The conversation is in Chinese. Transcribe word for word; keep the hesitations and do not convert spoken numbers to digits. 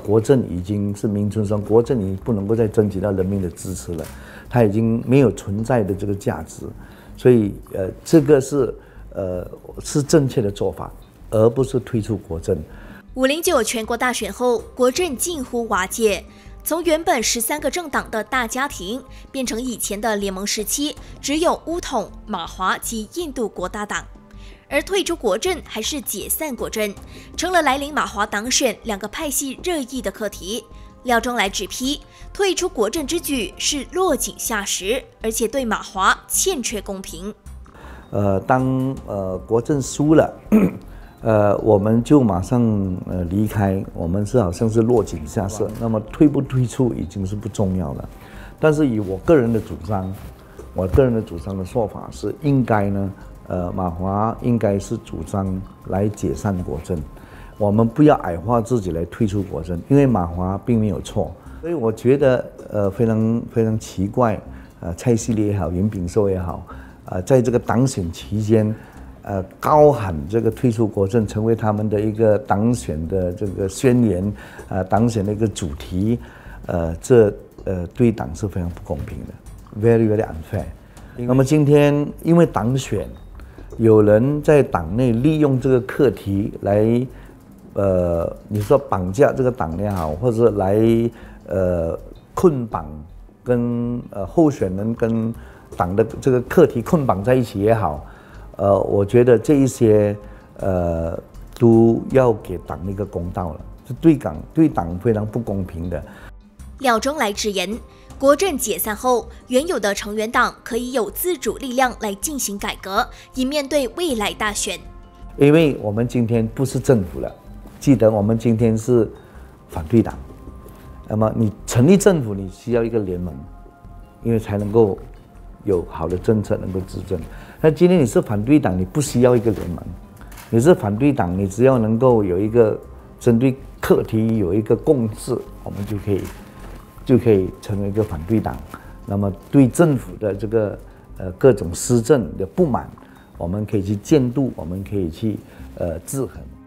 国政已经是名存实亡，国政已经不能够再争取到人民的支持了，它已经没有存在的这个价值，所以呃，这个是呃是正确的做法，而不是退出国政。 五零九全国大选后，国政近乎瓦解，从原本十三个政党的大家庭，变成以前的联盟时期，只有巫统、马华及印度国大党。而退出国政还是解散国政，成了来临马华党选两个派系热议的课题。廖中来指批，退出国政之举是落井下石，而且对马华欠缺公平。 呃，当呃国政输了。呃，我们就马上呃离开，我们是好像是落井下石。那么退不退出已经是不重要了，但是以我个人的主张，我个人的主张的说法是，应该呢，呃，马华应该是主张来解散国政，我们不要矮化自己来退出国政，因为马华并没有错。所以我觉得呃非常非常奇怪，呃，蔡系列也好，袁炳寿也好，呃，在这个党选期间。呃，高喊这个退出国政成为他们的一个党选的这个宣言，呃，党选的一个主题，呃，这呃对党是非常不公平的 ，very very unfair。那么今天因为党选，有人在党内利用这个课题来，呃，你说绑架这个党也好，或者来呃捆绑跟呃候选人跟党的这个课题捆绑在一起也好。呃，我觉得这一些呃都要给党一个公道了，是对党对党非常不公平的。 廖中来直言，国政解散后，原有的成员党可以有自主力量来进行改革，以面对未来大选。 因为我们今天不是政府了，记得我们今天是反对党。那么你成立政府，你需要一个联盟，因为才能够有好的政策能够执政。那今天你是反对党，你不需要一个联盟，你是反对党，你只要能够有一个针对课题有一个共识，我们就可以就可以成为一个反对党。那么对政府的这个呃各种施政的不满，我们可以去监督，我们可以去呃制衡。